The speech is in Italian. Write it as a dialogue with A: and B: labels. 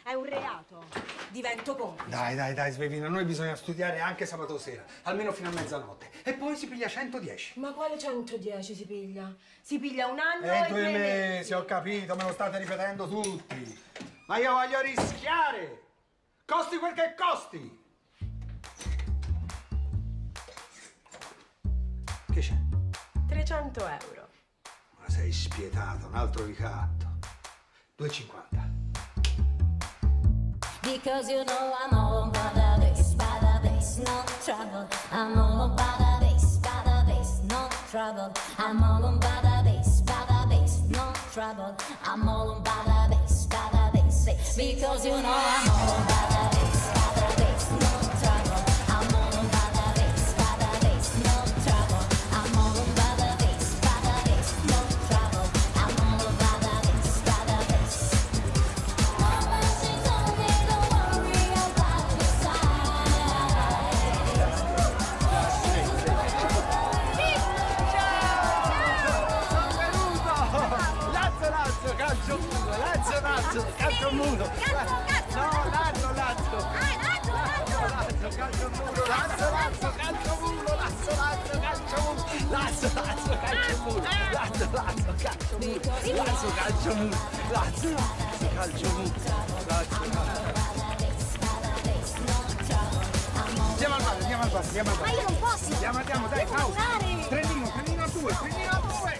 A: È un reato. Divento complice.
B: Dai, Svevina, noi bisogna studiare anche sabato sera, almeno fino a mezzanotte. E poi si piglia 110.
A: Ma quale 110 si piglia? Si piglia un anno e
B: 2 mesi, ho capito, me lo state ripetendo tutti. Ma io voglio rischiare! Costi quel che costi! Che c'è?
A: 300 euro.
B: Ma sei spietato, un altro ricatto. 2,50.
C: Because you know I'm all by the bass, no trouble. I'm all by the bass, no trouble. I'm all by the bass, no trouble. I'm all by the bass, because you know I'm all by the bass, no trouble. I'm all by the bass, no trouble. I'm all by the bass, no trouble. I'm all by the bass. Mama, she told me don't worry about the
B: Lazzo, calcio muto, Lazzo, calcio muto. No, Lazzo. Calcio muto, Lazzo, calcio muto, calcio muto. Lazzo, calcio muto. Lazzo, calcio muto. Lazzo, calcio muto. Lazzo, calcio muto. Andiamo al bar.
C: Ma io non posso!
B: Andiamo, dai,
C: devo
B: pausa.
C: andare!
B: Trenino a 2.